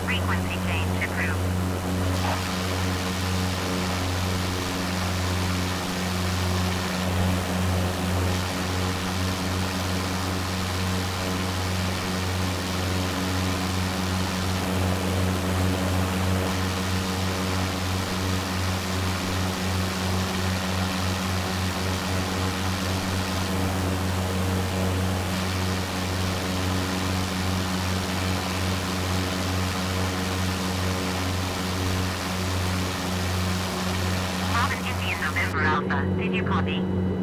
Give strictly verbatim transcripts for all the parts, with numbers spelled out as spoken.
Frequency change approved. November Alpha, did you copy?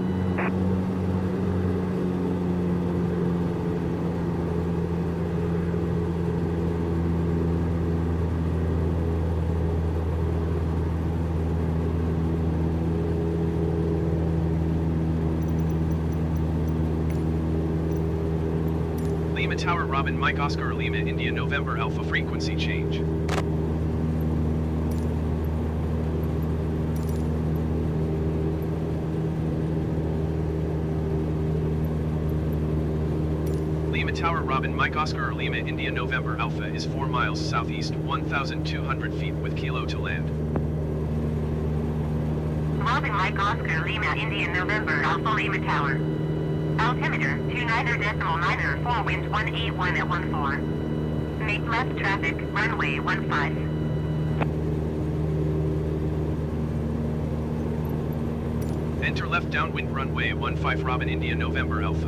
Lima Tower Robin Mike Oscar Lima India November Alpha frequency change. Lima Tower Robin Mike Oscar Lima India November Alpha is four miles southeast, one thousand two hundred feet with kilo to land. Robin Mike Oscar Lima India November Alpha Lima Tower. Altimeter two niner decimal niner four wind one eight one at one four. Make left traffic runway one five. Enter left downwind runway one five Robin India November Alpha.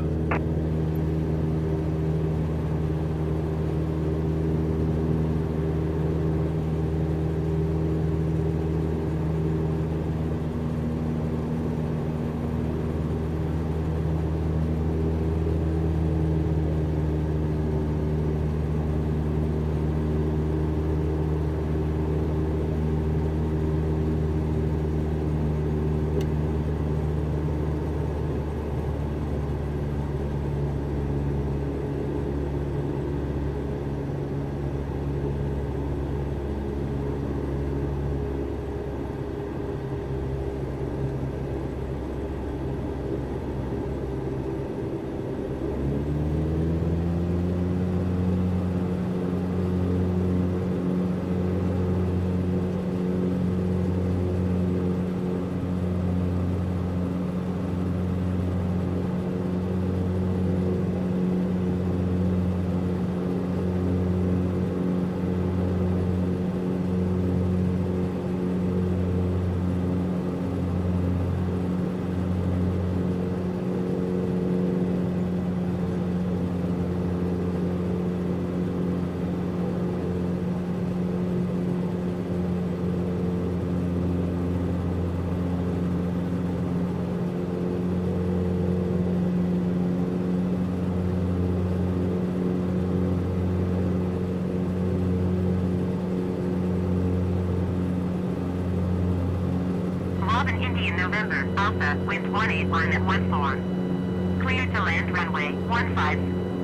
Robin Indian November Alpha wind one eight one at one four. Clear to land runway one five.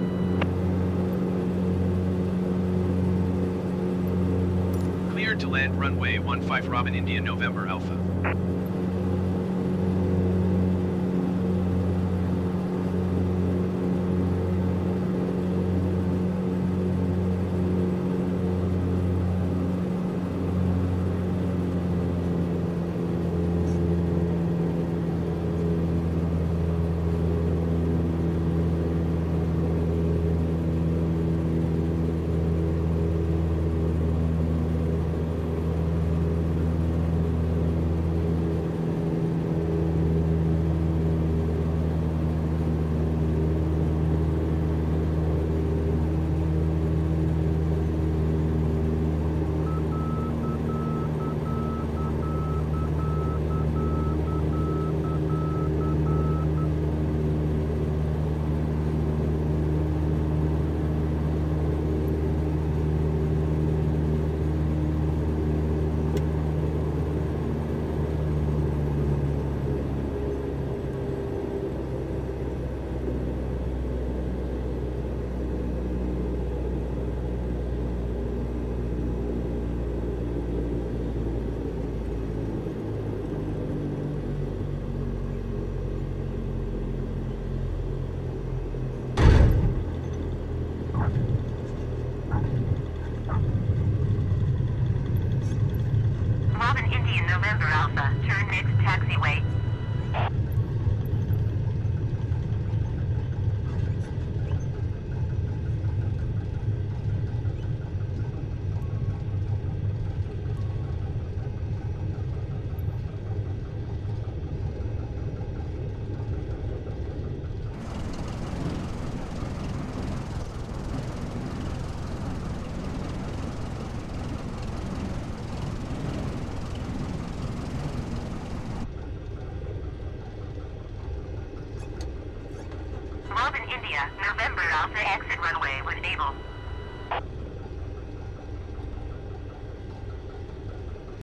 Cleared to land runway one five Robin India November Alpha. India, November Alpha exit runway when able.